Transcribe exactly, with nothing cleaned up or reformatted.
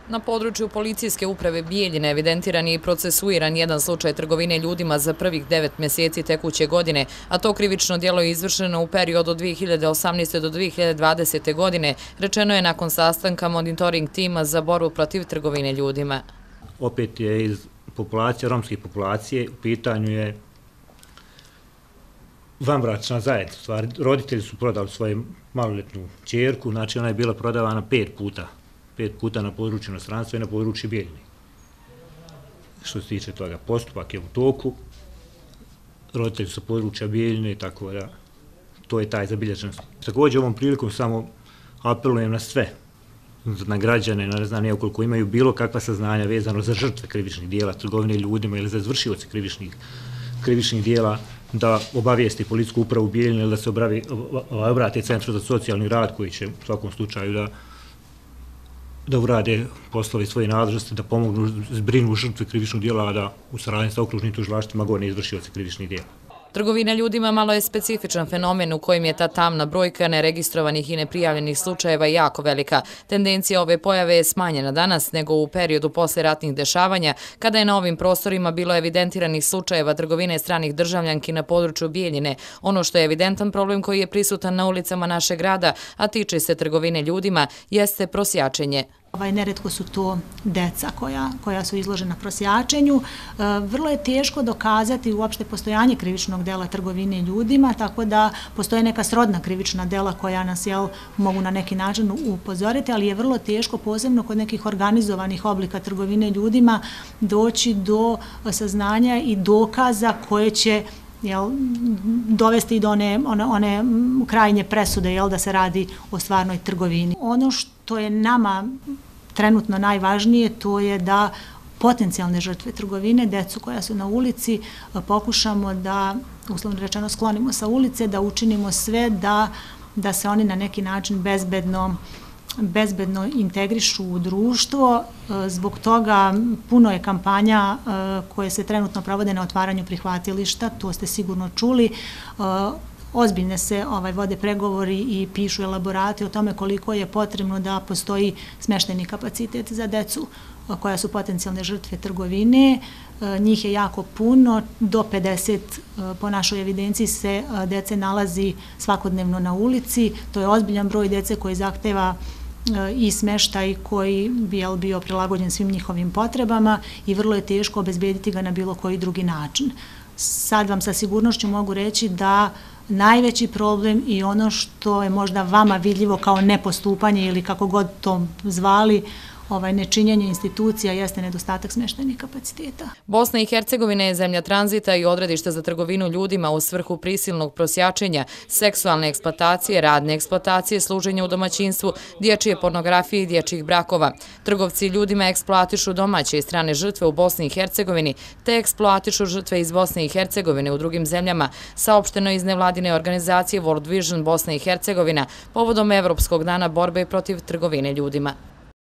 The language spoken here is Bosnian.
Na području policijske uprave Bijeljine evidentiran je i procesuiran jedan slučaj trgovine ljudima za prvih devet mjeseci tekuće godine, a to krivično djelo je izvršeno u periodu od dvije hiljade osamnaeste. do dvije hiljade dvadesete. godine, rečeno je nakon sastanka monitoring tima za borbu protiv trgovine ljudima. Opet je iz populacije, romskih populacije, u pitanju je vanbračna zajednica. Roditelji su prodali svoju maloletnu ćerku, znači ona je bila prodavana pet puta. pet puta na području inostranstva i na području Bijeljine. Što se tiče toga, postupak je u toku, roditelji su područja Bijeljine, tako da to je taj zabilježen. Također ovom prilikom samo apelujem na sve, na građane, na ne znam nije ukoliko imaju bilo kakva saznanja vezano za žrtve krivičnih dijela, trgovine ljudima ili za izvršioce krivičnih, krivičnih dijela, da obavijesti policijsku upravu Bijeljine ili da se obravi, obrate Centru za socijalni rad koji će u svakom slučaju da da urade poslove svoje nadležnosti, da pomognu zbrinu žrtve krivičnog dijela, a da u saradnji sa okružnim tužilaštvima gone izvršioce krivičnih dijela. Trgovina ljudima malo je specifičan fenomen u kojem je ta tamna brojka neregistrovanih i neprijavljenih slučajeva jako velika. Tendencija ove pojave je smanjena danas nego u periodu posle ratnih dešavanja, kada je na ovim prostorima bilo evidentiranih slučajeva trgovine stranih državljanki na području Bijeljine. Ono što je evidentan problem koji je prisutan na ulicama našeg grada, a tiče se trgovine ljudima, jeste prosjačenje. Ovaj, neretko su to deca koja, koja su izložena prosjačenju. E, vrlo je teško dokazati uopšte postojanje krivičnog dela trgovine ljudima, tako da postoje neka srodna krivična dela koja nas jel, mogu na neki način upozoriti, ali je vrlo teško, posebno kod nekih organizovanih oblika trgovine ljudima, doći do saznanja i dokaza koje će jel, dovesti do one, one, one krajnje presude jel, da se radi o stvarnoj trgovini. Ono što je nama trenutno najvažnije, to je da potencijalne žrtve trgovine, decu koja su na ulici, pokušamo da, uslovno rečeno, sklonimo sa ulice, da učinimo sve da, da se oni na neki način bezbedno bezbedno integrišu u društvo. Zbog toga puno je kampanja koje se trenutno provode na otvaranju prihvatilišta, to ste sigurno čuli. Ozbiljne se ovaj, vode pregovori i pišu elaborati o tome koliko je potrebno da postoji smještajni kapacitet za decu koja su potencijalne žrtve trgovine. Njih je jako puno, do pedeset po našoj evidenciji se dece nalazi svakodnevno na ulici. To je ozbiljan broj dece koji zahteva i smještaj koji bi bio prilagođen svim njihovim potrebama i vrlo je teško obezbediti ga na bilo koji drugi način. Sad vam sa sigurnošću mogu reći da najveći problem i ono što je možda vama vidljivo kao nepostupanje ili kako god to zvali, ovaj, nečinjenje institucija jeste nedostatak smještajnih kapaciteta. Bosna i Hercegovina je zemlja tranzita i odredište za trgovinu ljudima u svrhu prisilnog prosjačenja, seksualne eksploatacije, radne eksploatacije, služenja u domaćinstvu, dječje pornografije i dječjih brakova. Trgovci ljudima eksploatišu domaće i strane žrtve u Bosni i Hercegovini, te eksploatišu žrtve iz Bosne i Hercegovine u drugim zemljama, saopšteno iz nevladine organizacije World Vision Bosna i Hercegovina povodom Evropskog dana borbe protiv trgovine ljudima.